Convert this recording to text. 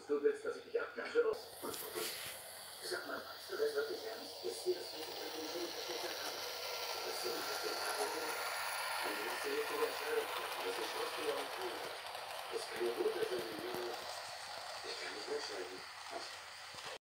Du willst, dass ich dich abknasche? Los. Sag mal, meinst du das wirklich ernst? Ist dir das wirklich ein Problem, das ich gesagt habe? Das ist so ein bisschen Abend. Eine letzte richtige Entscheidung. Das ist Schauspieler und Film. Das ist keine gute Filme. Ich kann nicht mitschreiben. Was?